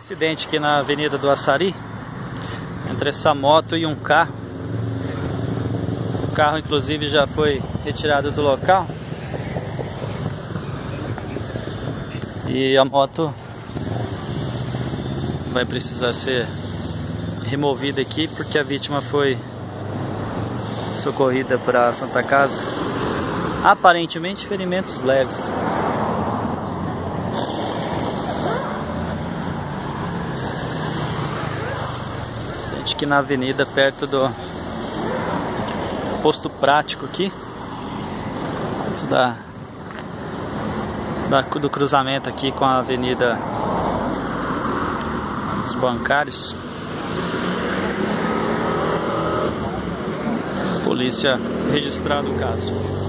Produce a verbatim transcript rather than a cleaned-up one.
Acidente aqui na Avenida do Açari, entre essa moto e um carro. O carro inclusive já foi retirado do local. E a moto vai precisar ser removida aqui porque a vítima foi socorrida para a Santa Casa. Aparentemente ferimentos leves. Acidente aqui na avenida, perto do posto prático aqui, perto da, da do cruzamento aqui com a avenida dos Bancários. Polícia registrando o caso.